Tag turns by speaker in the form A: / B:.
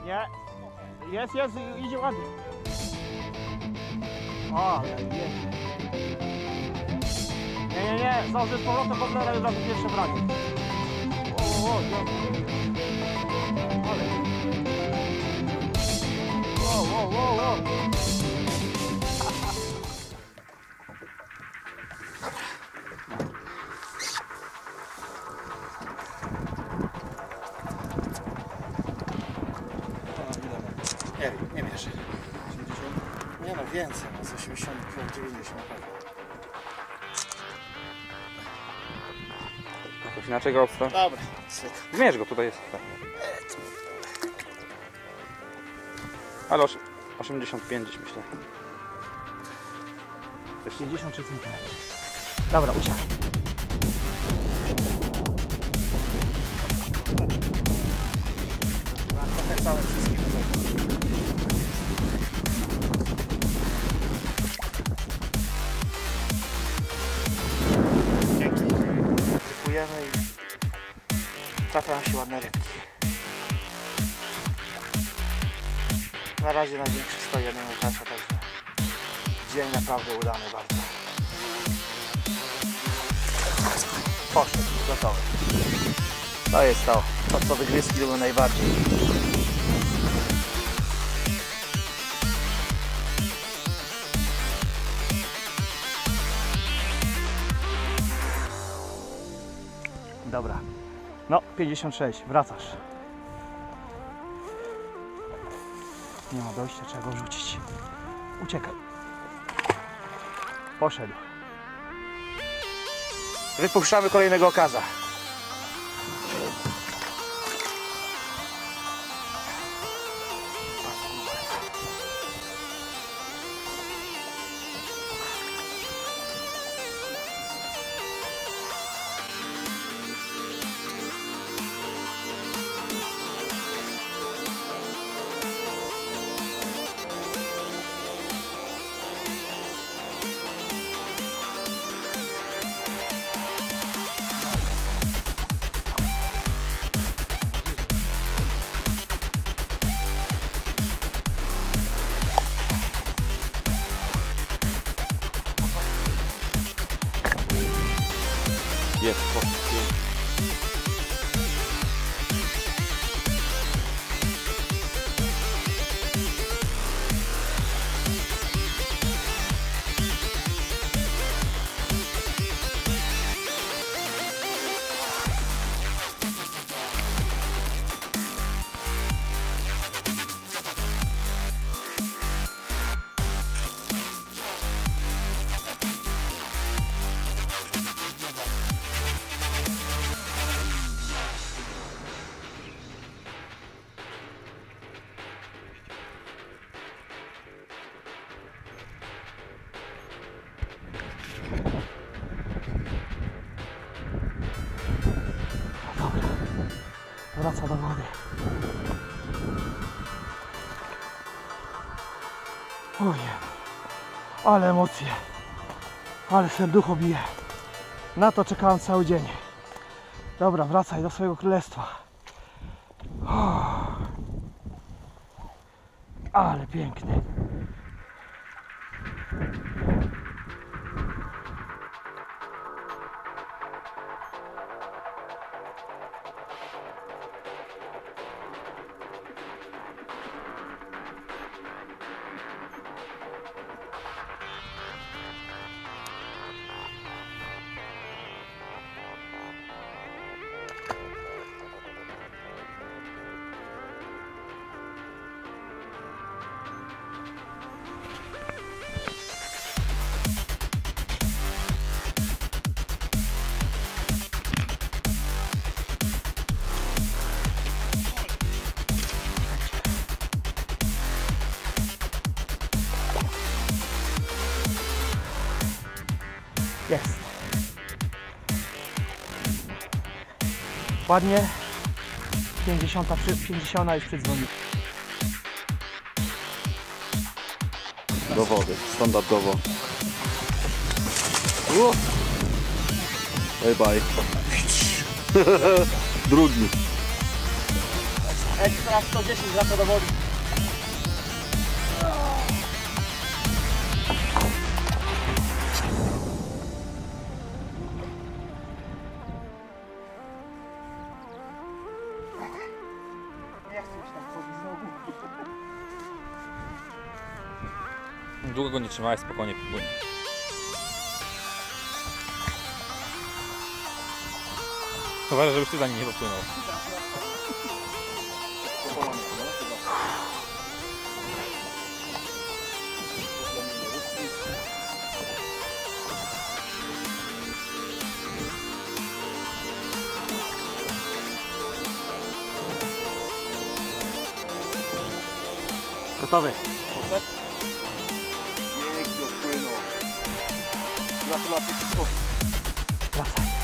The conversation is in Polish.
A: Nie. Jest, idzie ładnie. O, jest. Nie, zdąży z powrotem Boblera i od razu pierwsze branie. Ale. Wow.
B: Nie mierzę. 80? Nie no, więcej, no z 85, 90 na pewno.
C: Jakoś inaczej go obstaw.
B: Dobra, syk.
C: Zmierz go, tutaj jest. Tak. Ale 85 gdzieś myślę.
A: 53 cm. Dobra, uciekaj.
B: Trochę całe wszystkie. Dzięki. Dziękujemy i trafiają się ładne rybki. Na razie największy stoi jeden Łukasza, także dzień naprawdę udany bardzo. Poszedł, gotowy. To jest to, co wygryzki lubią najbardziej.
A: Dobra. No, 56, wracasz. Nie ma dojścia, trzeba go rzucić. Uciekaj. Poszedł.
B: Wypuszczamy kolejnego okaza.
C: Jest,
A: Wraca do wody. Ojej, ale emocje, ale serducho bije. Na to czekałem cały dzień. Dobra, wracaj do swojego królestwa. Ale piękny. Jest. Ładnie. 50 już przydzwoni.
C: do wody, standardowo. Bye bye. Drugi.
B: Ekstra 110 wraca do wody. Nie chcę już tam chodzić znowu.
C: Długo go nie trzymałeś, spokojnie płynie. Uważaj, żebyś ty za nim nie popłynął.
A: Gotowy.
B: Pięknie odpłynął. Gratulacje.
A: Wracaj.